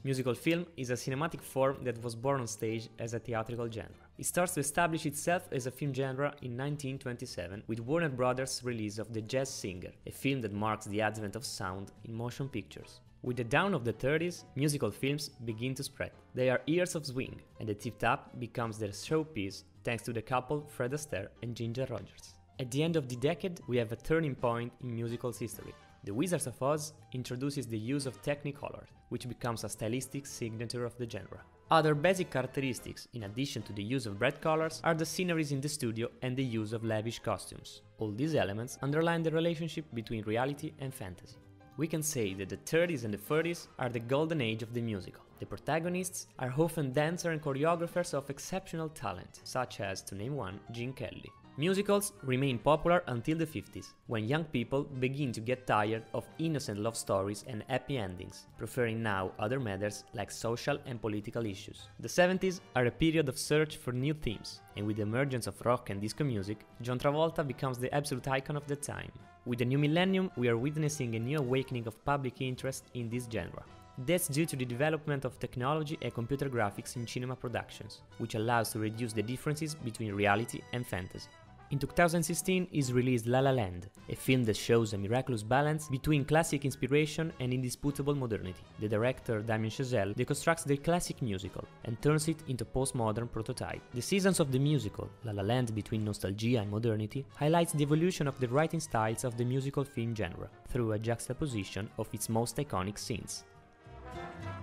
Musical film is a cinematic form that was born on stage as a theatrical genre. It starts to establish itself as a film genre in 1927 with Warner Brothers' release of The Jazz Singer, a film that marks the advent of sound in motion pictures. With the dawn of the 30s, musical films begin to spread. They are years of swing, and the Tip Top becomes their showpiece thanks to the couple Fred Astaire and Ginger Rogers. At the end of the decade, we have a turning point in musical's history. The Wizards of Oz introduces the use of Technicolor, which becomes a stylistic signature of the genre. Other basic characteristics, in addition to the use of bright colors, are the sceneries in the studio and the use of lavish costumes. All these elements underline the relationship between reality and fantasy. We can say that the 30s and the 40s are the golden age of the musical. The protagonists are often dancers and choreographers of exceptional talent, such as, to name one, Gene Kelly. Musicals remain popular until the 50s, when young people begin to get tired of innocent love stories and happy endings, preferring now other matters like social and political issues. The 70s are a period of search for new themes, and with the emergence of rock and disco music, John Travolta becomes the absolute icon of the time. With the new millennium, we are witnessing a new awakening of public interest in this genre. That's due to the development of technology and computer graphics in cinema productions, which allows to reduce the differences between reality and fantasy. In 2016 is released La La Land, a film that shows a miraculous balance between classic inspiration and indisputable modernity. The director Damien Chazelle deconstructs the classic musical and turns it into a postmodern prototype. The Seasons of the musical, La La Land between nostalgia and modernity, highlights the evolution of the writing styles of the musical film genre through a juxtaposition of its most iconic scenes.